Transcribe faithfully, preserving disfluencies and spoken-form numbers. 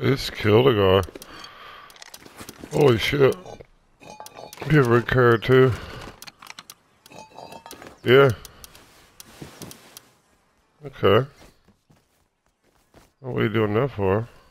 It's killed a guy. Holy shit. You have a red card too. Yeah. Okay. What are you doing that for?